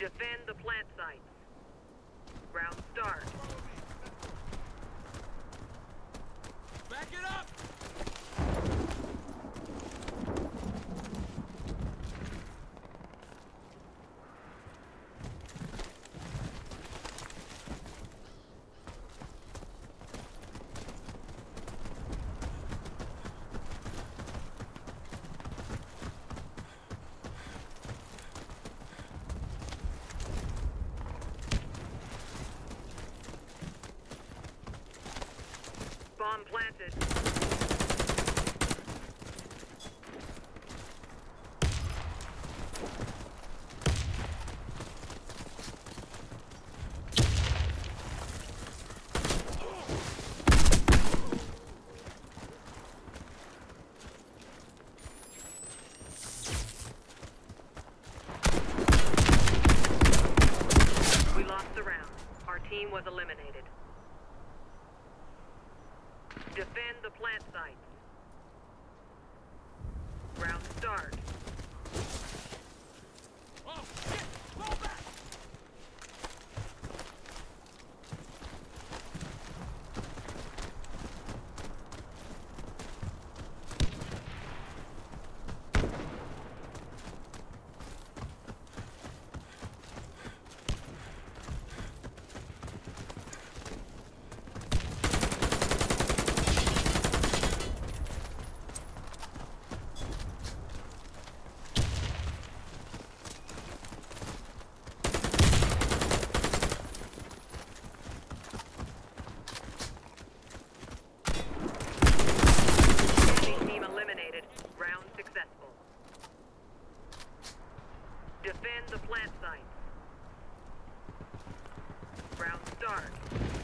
Defend the plant sites. Round start. Back it up! Bomb planted. We lost the round. Our team was eliminated. Defend the plant sites. Round start. Oh, shit! Fall back! Enemy team eliminated. Round successful. Defend the plant sites. Round start.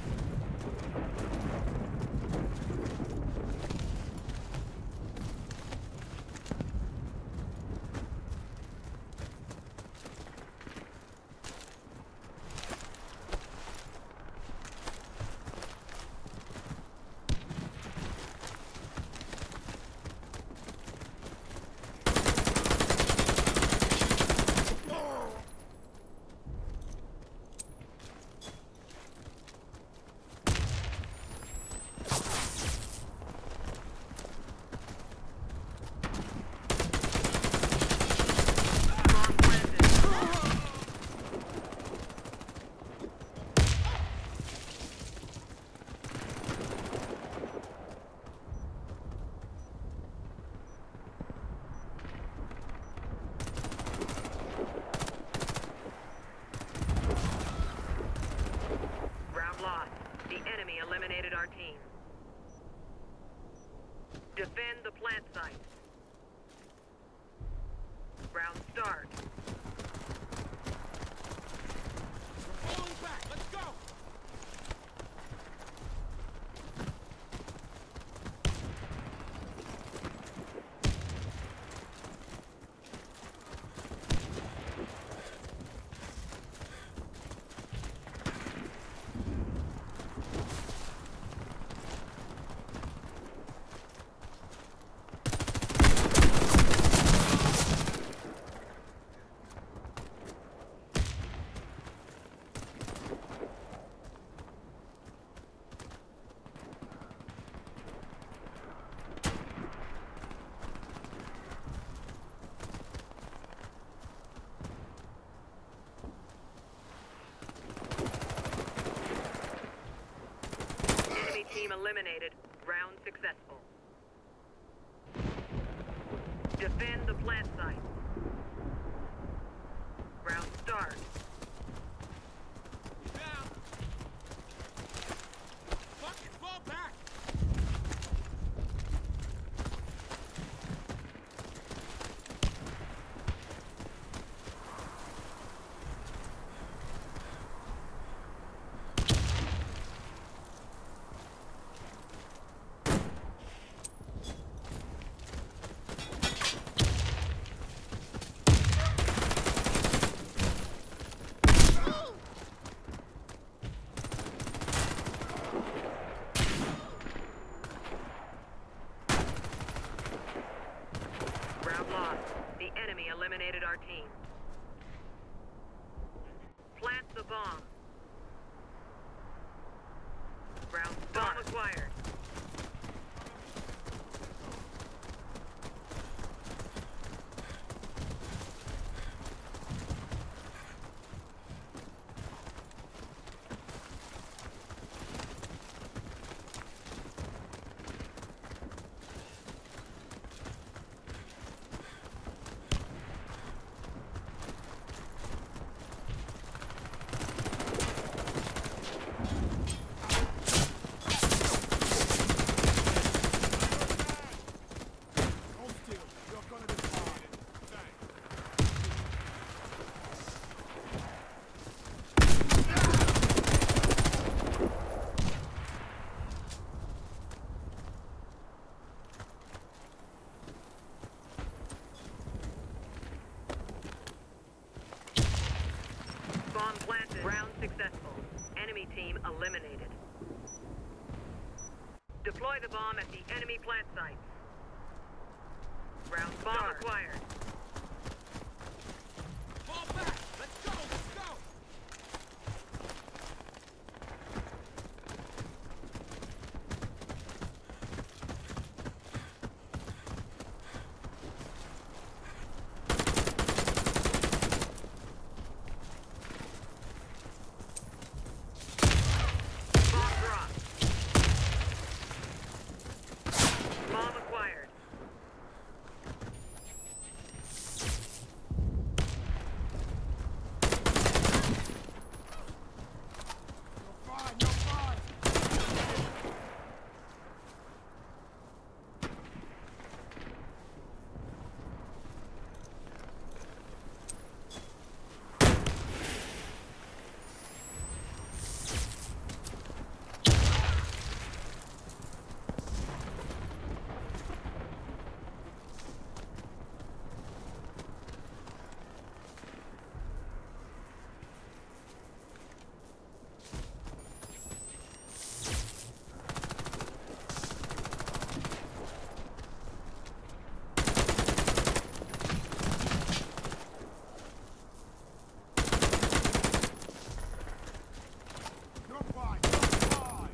Bomb planted. Round lost. The enemy eliminated our team. Defend the plant sites. Round start. We're falling back! Let's go! Enemy team eliminated. Round successful. Defend the plant site. Round start. Down! Fucking fall back! team eliminated. Deploy the bomb at the enemy plant site. Round bomb acquired. Fall back! Let's go! Let's go! Bomb dropped. Bomb acquired. You're fine! You're fine! You're fine! You're fine!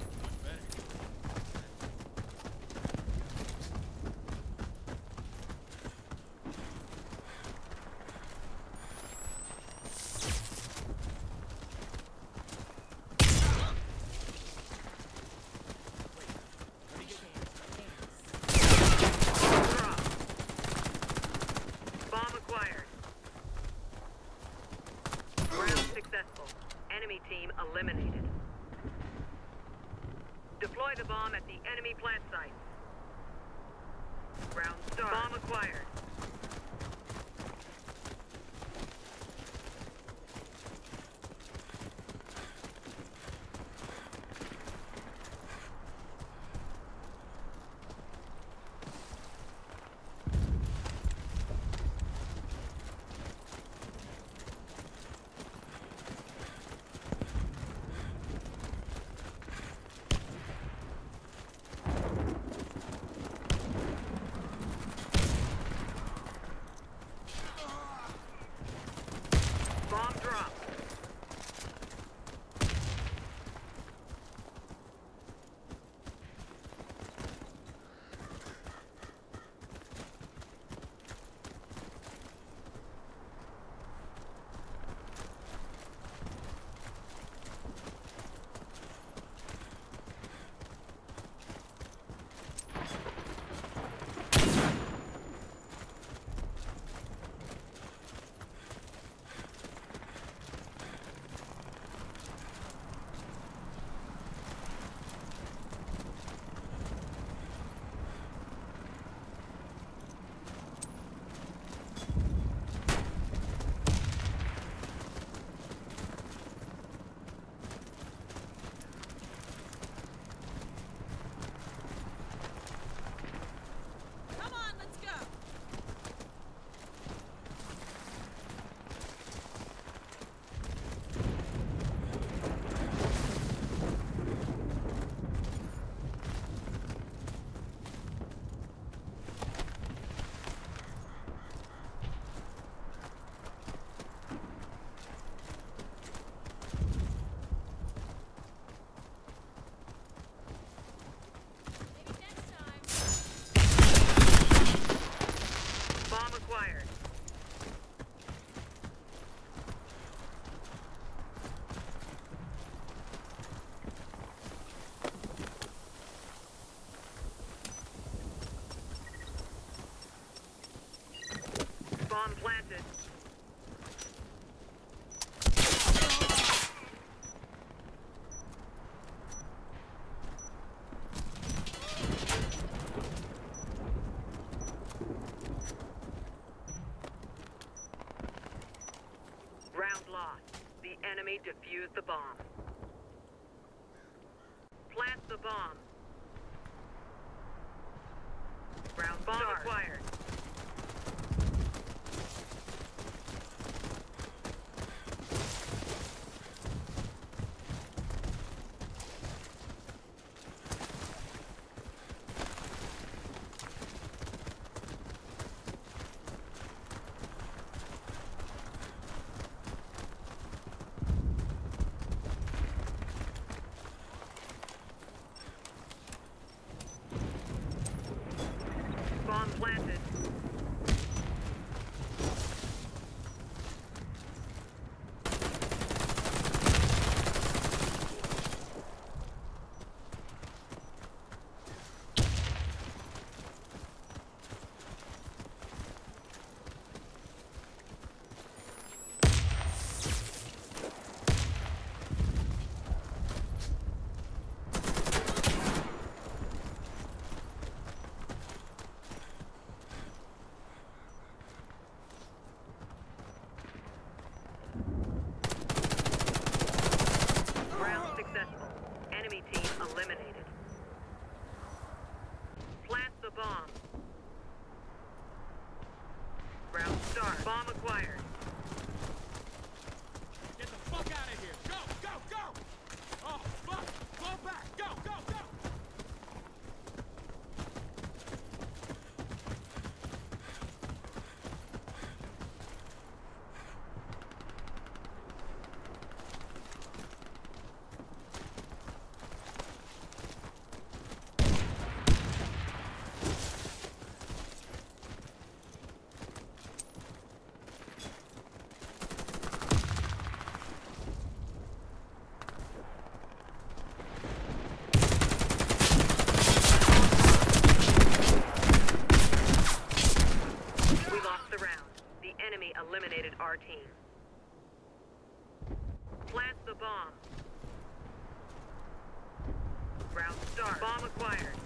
Bomb dropped. Bomb acquired. Round successful. Enemy team eliminated. Deploy the bomb at the enemy plant site. Round start. Bomb acquired. Bomb dropped. Come on, let's go! Maybe next time. Bomb acquired. Bomb planted. Round lost. The enemy defused the bomb. Plant the bomb. Round bomb acquired. bomb. Round start. Bomb acquired. Get the fuck out of here! Go! Go! Go! Oh, fuck! Fall back! Go! Go! Go! We lost the round. The enemy eliminated our team. Plant the bomb. Round start. Bomb acquired.